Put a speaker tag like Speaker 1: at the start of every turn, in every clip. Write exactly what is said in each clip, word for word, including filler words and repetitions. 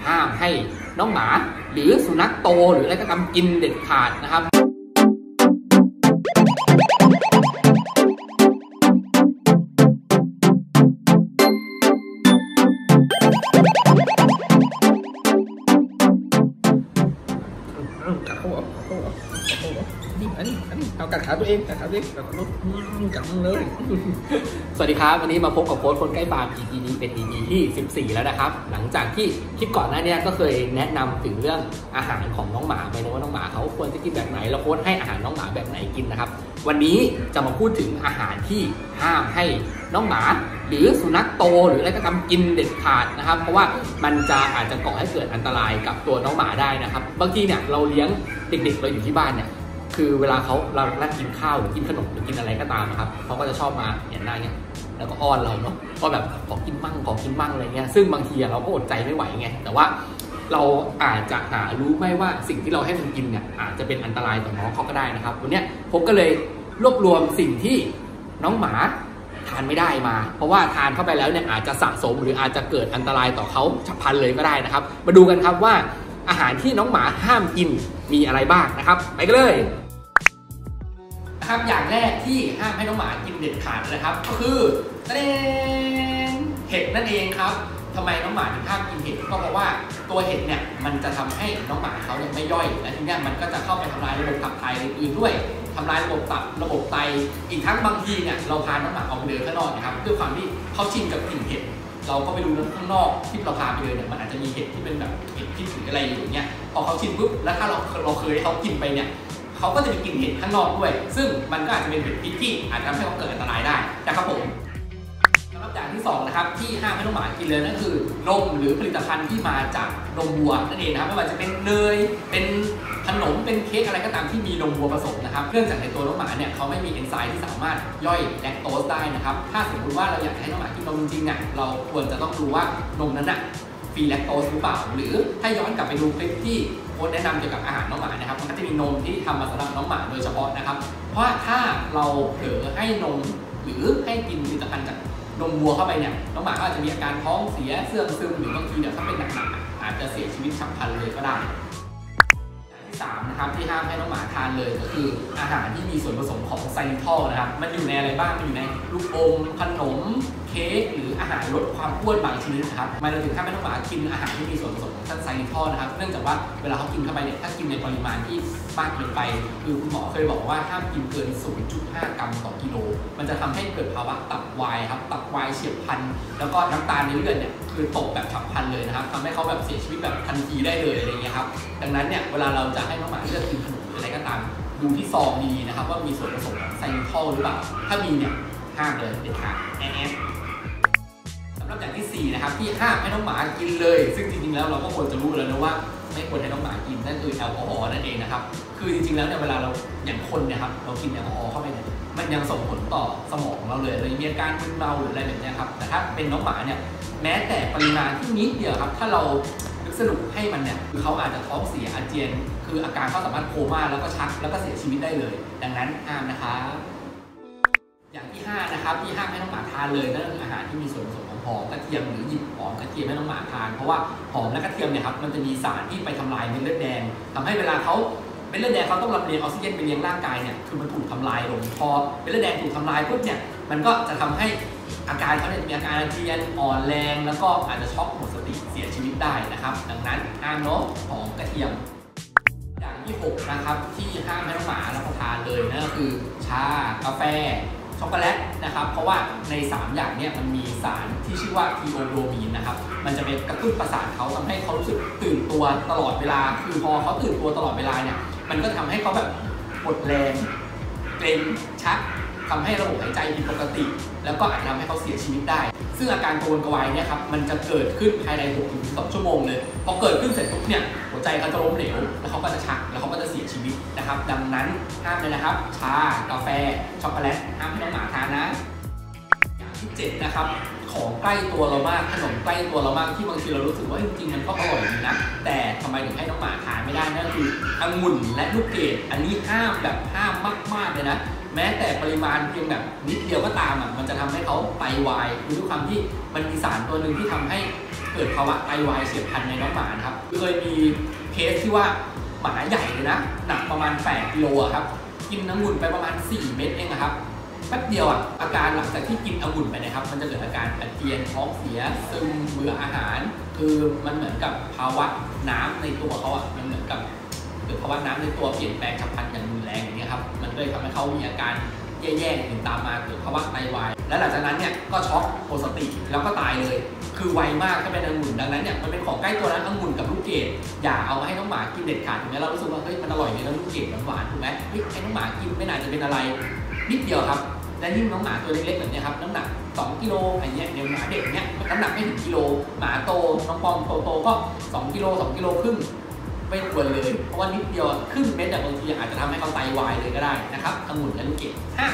Speaker 1: ห้ามให้น้องหมาหรือสุนัขโตหรืออะไรก็ตามกินเด็ดขาดนะครับกัดเขาเหรอเขาเหรอเขาเหรอนี่อันนี้อันนี้เอากัดขาตัวเองกัดขาตัวเองกัดรถกัดมึงเลยสวัสดีครับวันนี้มาพบกับโค้ชคนใกล้ฟาร์ม อี พี นี้เป็น อี พี ที่สิบสี่แล้วนะครับหลังจากที่คลิปก่อนหน้านี้ก็เคยแนะนำถึงเรื่องอาหารของน้องหมาไปนะว่าน้องหมาเขาควรจะกินแบบไหนแล้วโค้ชให้อาหารน้องหมาแบบไหนกินนะครับวันนี้จะมาพูดถึงอาหารที่ห้ามให้น้องหมาหรือสุนัขโตหรืออะไรก็ตามกินเด็ดขาดนะครับเพราะว่ามันจะอาจจะก่อให้เกิดอันตรายกับตัวน้องหมาได้นะครับบางทีเนี่ยเราเลี้ยงเด็กๆเราอยู่ที่บ้านเนี่ยคือเวลาเขาเรานั่งกินข้าวหรือกินขนมหรือกินอะไรก็ตามนะครับเขาก็จะชอบมาเห็นหน้าเงี้ยแล้วก็อ้อนเราเนาะก็แบบขอกินมั่งขอกินมั่งอะไรเงี้ยซึ่งบางทีเราก็อดใจไม่ไหวไงแต่ว่าเราอาจจะหารู้ไม่ว่าสิ่งที่เราให้มันกินเนี่ยอาจจะเป็นอันตรายต่อน้องเขาก็ได้นะครับวันนี้ผมก็เลยรวบรวมสิ่งที่น้องหมาทานไม่ได้มาเพราะว่าทานเข้าไปแล้วเนี่ยอาจจะสะสมหรืออาจจะเกิดอันตรายต่อเขาฉับพลันเลยก็ได้นะครับมาดูกันครับว่าอาหารที่น้องหมาห้ามกินมีอะไรบ้างนะครับไปกันเลยนะครับอย่างแรกที่ห้ามให้น้องหมากินเด็ดขาดนะครับก็คือเห็ดนั่นเองครับทำไมน้องหมาถึงห้ามกินเห็ดก็เพราะว่าตัวเห็ดเนี่ยมันจะทำให้น้องหมาเขาเนี่ยไม่ย่อยและทีนี้มันก็จะเข้าไปทำลายระบบขับถ่ายอื่นๆด้วยทำลายระบบตับระบบไตอีกทั้งบางทีเนี่ยเราพาน้องหมาออกไปเดินข้างนอกนะครับด้วยความที่เขาชินกับกลิ่นเห็ดเราก็ไปดูข้างนอกที่เราพาไปเดินเนี่ยมันอาจจะมีเห็ดที่เป็นแบบเห็ดพิษหรืออะไรอยู่อย่างเงี้ยพอเขาชินปุ๊บแล้วถ้าเราเราเคยเขากินไปเนี่ยเขาก็จะไปกินเห็ดข้างนอกด้วยซึ่งมันก็อาจจะเป็นเห็ดพิษที่อาจจะทำให้เขาเกิดอันตรายได้นะครับผมสำหรับอย่างที่สองนะครับที่ห้ามให้น้องหมากินเลยนั่นคือนมหรือผลิตภัณฑ์ที่มาจากนมวัวนั่นเองนะครับไม่ว่าจะเป็นเนยเป็นขนมเป็นเค้กอะไรก็ตามที่มีนมวัวผสมนะครับเนื่องจากในตัวน้องหมาเนี่ยเขาไม่มีเอนไซม์ที่สามารถย่อยแลคโตสได้นะครับถ้าสมมติว่าเราอยากให้น้องหมากินนมจริงๆเนี่ยเราควรจะต้องรู้ว่านมนั้นน่ะฟรีแลคโตสหรือเปล่าหรือถ้าย้อนกลับไปดูคลิปที่โค้ชแนะนำเกี่ยวกับอาหารน้องหมานะครับมันก็จะมีนมที่ทำมาสำหรับน้องหมาโดยเฉพาะนะครับเพราะถ้าเราเผลอให้นมหรือให้กินผลิตภัณฑ์จากนมวัวเข้าไปเนี่ยน้องหมาก็อาจจะมีอาการท้องเสียเสื่อมซึมหรือบางทีเนี่ยถ้าเป็นหนักๆอาจจะเสียชีวิตฉับพลันเลยก็ได้สามนะครับที่ห้ามให้น้องหมาทานเลยก็คืออาหารที่มีส่วนผสมของไซริทอลนะครับมันอยู่ในอะไรบ้างมันอยู่ในลูกอมขนมเค้กหรืออาหารลดความอ้วนบางชนิดนะครับมันถึงห้ามให้น้องหมากินอาหารที่มีส่วนผสมของไซริทอลนะครับเนื่องจากว่าเวลาเขากินเข้าไปเนี่ยถ้ากินในปริมาณที่มากเกินไปคือคุณหมอเคยบอกว่าห้ามกินเกิน ศูนย์จุดห้า กรัมต่อกิโลมันจะทำให้เกิดภาวะตับวายครับตับวายเฉียบพลันแล้วก็น้ำตาลในเลือดเนี่ยคือตกแบบฉับพลันเลยนะครับทำให้เขาแบบเสียชีวิตแบบทันทีได้เลยอะไรเงี้ยครับดังนั้นเนี่ยเวลาเราจะให้น้องหมาเลือกกินขนมหรืออะไรก็ตามดูที่ซองดีๆนะครับว่ามีส่วนผสมของไซริทอลหรือเปล่าถ้ามีเนี่ยห้ามเลยเด็ดขาดแอนสำหรับอย่างที่สี่นะครับที่ห้ามให้น้องหมากินเลยซึ่งจริงๆแล้วเราก็ควรจะรู้แล้วนะว่าไม่ควรให้น้องหมากินนั่นคือแอลกอฮอล์นั่นเองนะครับคือจริงๆแล้วเนี่ยเวลาเราอย่างคนเนี่ยครับเรากินแอลกอฮอล์เข้าไปเนี่ยมันยังส่งผลต่อสมองเราเลยเลยมีอาการมึนเมาหรืออะไรแบบนี้ครับแต่ถ้าเป็นน้องหมาเนี่ยแม้แต่ปริมาณที่นิดเดียวครับถ้าเราสรุปให้มันเนี่ยคือเขาอาจจะท้องเสียอาเจียนคืออาการเขาสามารถโคม่าแล้วก็ชักแล้วก็เสียชีวิตได้เลยดังนั้นห้ามนะครับอย่างที่ห้านะครับที่ห้ามให้น้องหมาทานเลยนั่นคืออาหารที่มีส่วนผสมของหอมกระเทียมหรือหยิบหอมกระเทียมให้น้องหมาทานเพราะว่าหอมและกระเทียมเนี่ยครับมันจะมีสารที่ไปทำลายเม็ดเลือดแดงทำให้เวลาเขาเม็ดเลือดแดงเขาต้องลำเลียงออกซิเจนไปเลี้ยงร่างกายเนี่ยคือมันถูกทำลายลงพอเม็ดเลือดแดงถูกทำลายปุ๊บเนี่ยมันก็จะทำให้อาการเขาเนี่ยมีอาการอาเจียนอ่อนแรงแล้วก็อาจจะช็อกหมดสติเสียชีวิตได้นะครับดังนั้นห้ามเนาะหอมกระเทียมอย่างที่หกนะครับที่ห้ามให้น้องหมารับประทานเลยนั่นก็คือชากาแฟช็อกโกแลตนะครับเพราะว่าในสามอย่างเนี่ยมันมีสารที่ชื่อว่าทีโอโดมีนนะครับมันจะไปกระตุ้นประสาทเขาทำให้เขารู้สึกตื่นตัวตลอดเวลาคือพอเขาตื่นตัวตลอดเวลาเนี่ยมันก็ทำให้เขาแบบหมดแรงเกร็งชักทำให้ระบบหายใจผิดปกติแล้วก็อาจจะทำให้เขาเสียชีวิตได้ซึ่งอาการกระวนกระวายเนี่ยครับมันจะเกิดขึ้นภายใน หกถึงสิบสอง ชั่วโมงเลยพอเกิดขึ้นเสร็จปุ๊บเนี่ยหัวใจเขาจะล้มเหลวแล้วเขาก็จะชักแล้วเขาก็จะเสียชีวิตนะครับดังนั้นห้ามเลยนะครับชากาแฟช็อกโกแลตห้ามให้น้องหมาทานนะอย่างที่เจ็ดนะครับของใกล้ตัวเรามากขนมใกล้ตัวเรามากที่บางทีเรารู้สึกว่าจริงๆมันก็อร่อยดีนะแต่ทำไมถึงให้น้องหมาทานไม่ได้นั่นคือองุ่นและลูกเกดอันนี้ห้ามแบบห้ามมากๆเลยนะแม้แต่ปริมาณเพียงแบบนิดเดียวก็ตามอ่ะมันจะทำให้เขาไตวายคือด้วยความที่มันมีสารตัวหนึ่งที่ทำให้เกิดภาวะไตวายเฉียบพลันในน้องหมาครับเคยมีเคสที่ว่าหมาใหญ่เลยนะหนักประมาณแปดกิโลครับกินองุ่นไปประมาณสี่เม็ดเองครับแป๊บเดียวอ่ะอาการหลังจากที่กินองุ่นไปนะครับมันจะเกิดอาการอาเจียนท้องเสียซึมเบื่ออาหารคือมันเหมือนกับภาวะน้ำในตัวเขาอ่ะมันเหมือนกับเกิดภาวะน้ำในตัวเปลี่ยนแปลงฉับพลันอย่างรุนแรงอย่างนี้ครับมันเลยทำให้เขามีอาการแย่ๆถึงตามมาเกิดภาวะไตวายและหลังจากนั้นเนี่ยก็ช็อกหมดสติแล้วก็ตายเลยคือไวมากถ้าเป็นองุ่นดังนั้นเนี่ยมันเป็นของใกล้ตัวนั้นองุ่นกับลูกเกดอย่าเอามาให้น้องหมากินเด็ดขาดถึงแม้เรารู้สึกว่าเฮ้ยมันอร่อยเลยแล้วลูกเกดหวานๆถูกไหมเฮ้ยให้น้องหมากินไม่น่าจะเป็นอะไรนิดเดียวครับและยิ่งน้องหมาตัวเล็กๆแบบนี้ครับน้ำหนักสองกิโลอะไรเงี้ยเดี๋ยวหมาเด็กเนี้ยน้ำหนักไม่ถึงกิโลหมาโตน้องปอมโตๆก็สองกิโลสองกิโลครึ่งไม่ควรเลยเพราะว่านิดเดียวครึ่งเม็ดบางทีอาจจะทำให้เขาไตวายเลยก็ได้นะครับองุ่นและลูกเกดห้า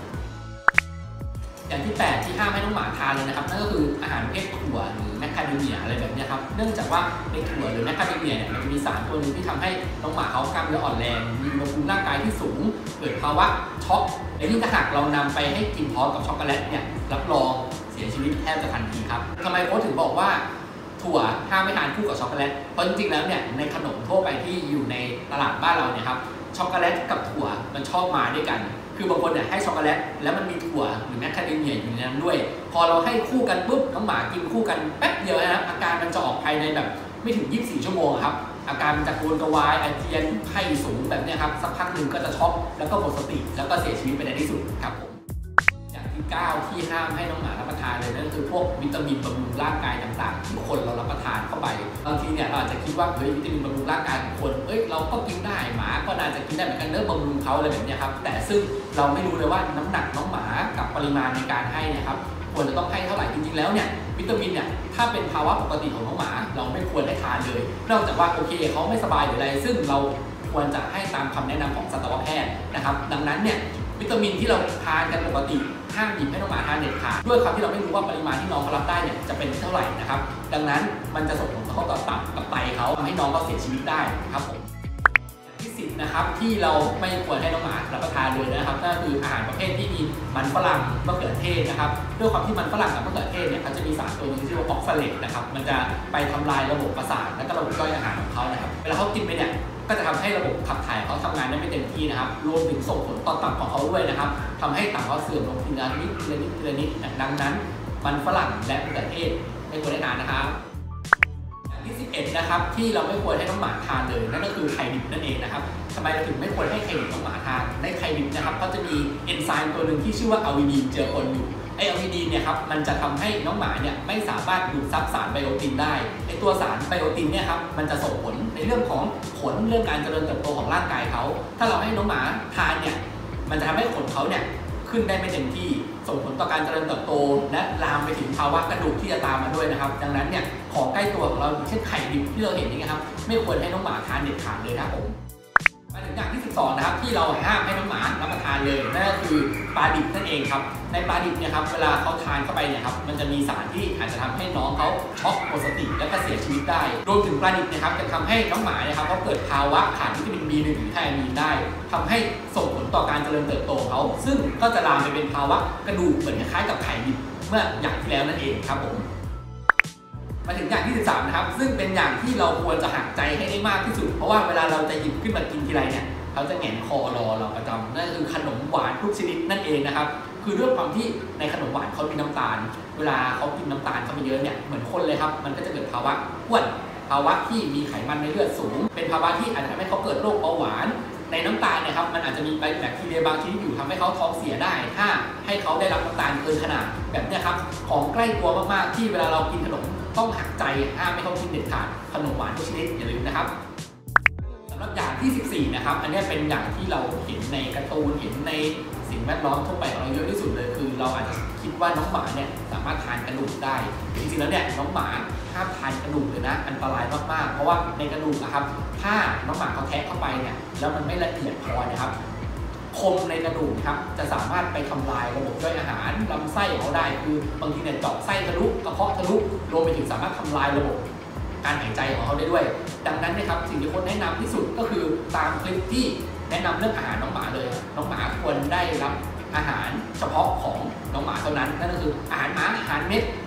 Speaker 1: อย่างที่แปดที่ห้ามให้น้องหมาทานเลยนะครับนั่นก็คืออาหารประเภทถั่วหรือแมคคาเดเมียอะไรแบบนี้ครับเนื่องจากว่าในถั่วหรือแมคคาเดเมียเนี่ยมันจะมีสารตัวนึงที่ทำให้น้องหมาเขากล้ามเนื้ออ่อนแรงมีอุณหภูมิร่างกายที่สูงเกิดภาวะช็อกและยิ่งถ้าหากเรานำไปให้กินพร้อมกับช็อกโกแลตเนี่ยรับรองเสียชีวิตแทบจะทันทีครับทำไมโค้ชถึงบอกว่าถั่วห้ามไม่ทานคู่กับช็อกโกแลตเพราะจริงๆแล้วเนี่ยในขนมทั่วไปที่อยู่ในตลาดบ้านเราเนี่ยครับช็อกโกแลตกับถั่วมันชอบมาด้วยกันคือบางคนเนี่ยให้ช็อกโกแลตแล้วมันมีถั่วหรือแมคคาเดเมียอยู่ในนั้นด้วยพอเราให้คู่กันปุ๊บน้องหมากินคู่กันแป๊บเดียวนะครับอาการมันจะออกภายในแบบไม่ถึงยี่สิบสี่ชั่วโมงครับอาการมันจะกระวนกระวายอาเจียนไข้สูงแบบนี้ครับสักพักหนึ่งก็จะช็อกแล้วก็หมดสติแล้วก็เสียชีวิตไปในที่สุดครับผมอย่างที่เก้าที่ห้ามให้น้องหมารับประทานเลยนั่นคือพวกวิตามินบำรุงร่างกายต่างๆที่คนเรารับประทานเข้าไปบางทีเนี่ยเราอาจจะคิดว่าเฮ้ยวิตามินบำรุงร่างกายของคนเอ้ยเราก็กินได้หมาก็น่าจะกินได้เหมือนกันเนื้อบำรุงเขาอะไรแบบนี้ครับแต่ซึ่งเราไม่รู้เลยว่าน้ำหนักน้องหมากับปริมาณในการให้เนี่ยครับควรจะต้องให้เท่าไหร่จริงๆแล้วเนี่ยวิตามินเนี่ยถ้าเป็นภาวะปกติของน้องหมาเราไม่ควรให้ทานเลยนอกจากว่าโอเคเขาไม่สบายหรืออะไรซึ่งเราควรจะให้ตามคำแนะนำของสัตวแพทย์นะครับดังนั้นเนี่ยวิตามินที่เราทานกันปกติห้ามหยิบให้น้องหมาทานเด็ดขาดด้วยความที่เราไม่รู้ว่าปริมาณที่น้องเขารับได้เนี่ยจะเป็นเท่าไหร่นะครับดังนั้นมันจะส่งผลกระทบต่อตับกับไตเขาทำให้น้องเขาเสียชีวิตได้ครับผมอย่างที่สิบนะครับที่เราไม่ควรให้น้องหมารับประทานเลยนะครับนั่นคืออาหารประเภทที่มีมันฝรั่งมะเขือเทศนะครับด้วยความที่มันฝรั่งกับมะเขือเทศเนี่ยเขาจะมีสารตัวนึงที่เรียกว่าออกซาเลตนะครับมันจะไปทำลายระบบประสาทและก็ระบบย่อยอาหารของเขานะครับเวลาเขากินไปเนี่ยก็จะทำให้ระบบขับถ่ายเขาทำงานได้ไม่เต็มที่นะครับรวมถึงส่งผลต่อตับของเขาด้วยนะครับทำให้ตับเขาเสื่อมลงทีละนิดทีละนิดทีละนิดดังนั้นมันฝรั่งและมะเขือเทศไม่ควรได้ทานนะครับอย่างที่สิบเอ็ดนะครับที่เราไม่ควรให้น้องหมาทานเลยนั่นก็คือไข่ดิบนั่นเองนะครับทำไมเราถึงไม่ควรให้ไข่ดิบน้องหมาทานในไข่ดิบนะครับเขาจะมีเอนไซม์ตัวหนึ่งที่ชื่อว่าอะวิดีนเจือปนอยู่ไออะวิดีนเนี่ยครับมันจะทำให้น้องหมาเนี่ยไม่สามารถดูดซับสารไบโอตินได้ไอตัวสารไบโอตินเนี่ยครับมันจะส่งผลในเรื่องของผลเรื่องการเจริญเติบโตของร่างกายเขาถ้าเราให้น้องหมาทานเนี่ยมันจะทำให้ขนเขาเนี่ยขึ้นได้ไม่เต็มที่ส่งผลต่อการเจริญเติบโตและลามไปถึงภาวะกระดูกที่จะตามมาด้วยนะครับดังนั้นเนี่ยของใกล้ตัวของเราเช่นไข่ดิบที่เราเห็นนี่ครับไม่ควรให้น้องหมาทานเด็ดขาดเลยครับผมมาถึงอย่างที่สิบสองนะครับที่เราห้ามให้น้องหมารับประทานเลยนั่นก็คือปลาดิบนั่นเองครับในปลาดิบเนี่ยครับเวลาเขาทานเข้าไปเนี่ยครับมันจะมีสารที่อาจจะทำให้น้องเขาช็อกหมดสติและก็เสียชีวิตได้รวมถึงปลาดิบนะครับจะทำให้น้องหมาเนี่ยครับเขาเกิดภาวะขาดวิตามิน บี หนึ่ง หรือไทอามีนได้ทำให้ส่งผลต่อการเจริญเติบโตเขาซึ่งก็จะลามไปเป็นภาวะกระดูกเหมือนคล้ายๆกับไข่ดิบเมื่ออย่างที่แล้วนั่นเองครับผมมาถึงอย่างที่สิบสามนะครับซึ่งเป็นอย่างที่เราควรจะหักใจให้ได้มากที่สุดเพราะว่าเวลาเราจะหยิบขึ้นมากินทีไรเนี่ยเขาจะแหงนคอรอเราประจำนั่นคือขนมหวานทุกชนิดนั่นเองนะครับคือด้วยความที่ในขนมหวานเขามีน้ำตาลเวลาเขากินน้ำตาลเข้าไปเยอะเนี่ยเหมือนคนเลยครับมันก็จะเกิดภาวะอ้วนภาวะที่มีไขมันในเลือดสูงเป็นภาวะที่อาจจะทำให้เขาเกิดโรคเบาหวานในน้ำตาลนะครับมันอาจจะมีแบคทีเรียบางชนิดอยู่ทำให้เขาท้องเสียได้ถ้าให้เขาได้รับน้ำตาลเกินขนาดแบบนี้ครับของใกล้ตัวมากๆที่เวลาเรากินขนมต้องหักใจห้ามไม่เขากินเด็ดขาดขนมหวานทุกชนิดอย่าลืมนะครับสำหรับอย่างที่สิบสี่นะครับอันนี้เป็นอย่างที่เราเห็นในการ์ตูนเห็นในสิ่งแวดล้อมทั่วไปของเราเยอะที่สุดเลยคือเราอาจจะคิดว่าน้องหมาเนี่ยสามารถทานกระดูกได้จริงๆแล้วเนี่ยน้องหมาห้ามทานกระดูกเลยนะอันตรายมากๆเพราะว่าในกระดูกนะครับถ้าน้องหมาเขาแทะเข้าไปเนี่ยแล้วมันไม่ละเอียดพอนะครับคมในกระดูกครับจะสามารถไปทำลายระบบย่อยอาหารลำไส้ของเขาได้คือบางทีเนี่ยเจาะไส้ทะลุกระเพาะทะลุรวมไปถึงสามารถทำลายระบบการหายใจของเขาได้ด้วยดังนั้นนะครับสิ่งที่คนแนะนำที่สุดก็คือตามคลิปที่แนะนำเรื่องอาหารน้องหมาเลยน้องหมาควรได้รับอาหารเฉพาะของน้องหมาเท่านั้นนั่นก็คืออาหารหมาอาหารเม็ด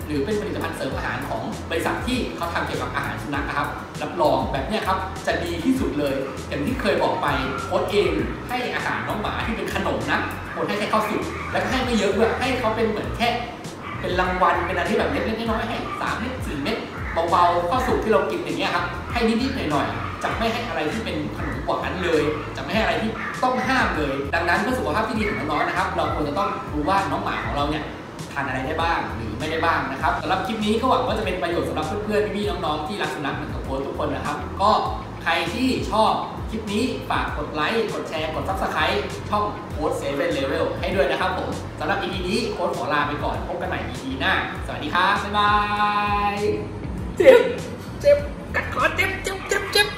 Speaker 1: หรือเป็นผลิตภัณฑ์เสริมอาหารของบริษัทที่เขาทำเกี่ยวกับอาหารสุนัขนะครับรับรองแบบนี้ครับจะดีที่สุดเลยอย่างที่เคยบอกไปโค้ชเองให้อาหารน้องหมาที่เป็นขนมนะโค้ชให้แค่ข้าวสุกแล้วก็ให้ไม่เยอะด้วยให้เขาเป็นเหมือนแค่เป็นรางวัลเป็นอะไรที่แบบเล็กๆน้อยๆให้สามเม็ดสี่เม็ดเบาๆข้าวสุกที่เรากินอย่างเงี้ยครับให้นิดๆหน่อยๆจะไม่ให้อะไรที่เป็นขนมหวานเลยจะไม่ให้อะไรที่ต้องห้ามเลยดังนั้นเพื่อสุขภาพที่ดีของน้องๆนะครับเราควรจะต้องรู้ว่าน้องหมาของเราเนี่ยทานอะไรได้บ้างหรือไม่ได้บ้างนะครับสำหรับคลิปนี้ก็หวังว่าจะเป็นประโยชน์สำหรับเพื่อนๆพี่ๆน้องๆที่รักสุนัขเหมือนกับโค้ชทุกคนนะครับก็ใครที่ชอบคลิปนี้ฝากกดไลค์กดแชร์กด ซับสไครบ์ ช่องโค้ชเซเว่นเลเวลให้ด้วยนะครับผมสำหรับ อี พี นี้โค้ชขอลาไปก่อนพบกันใหม่ อี พี หน้าสวัสดีครับบ๊ายบายเจ็บเจ็บกัดคอเจ็บเจ็บเจ็บเจ็บ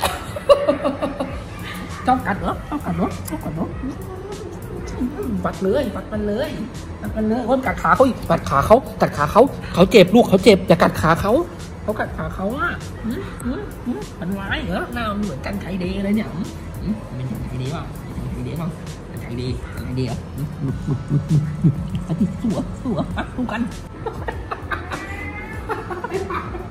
Speaker 1: ชอบกัดเหรอชอบกัดเหรอชอบกัดเหรอปัดเลยปัดมันเลยปัดมันเลยว่ากัดขาเขาอีกกัดขาเขากัดขาเขาเขาเจ็บลูกเขาเจ็บอย่ากัดขาเขาเขากัดขาเขาอ่ะมันร้ายเหรอหน้าเหมือนกันไก่เดย์เลยเนี่ยมันไก่เดย์เปล่าไก่เดย์เปล่าไก่เดย์ไก่เดย์เหรออันนี้สัวสัวปัดดูกัน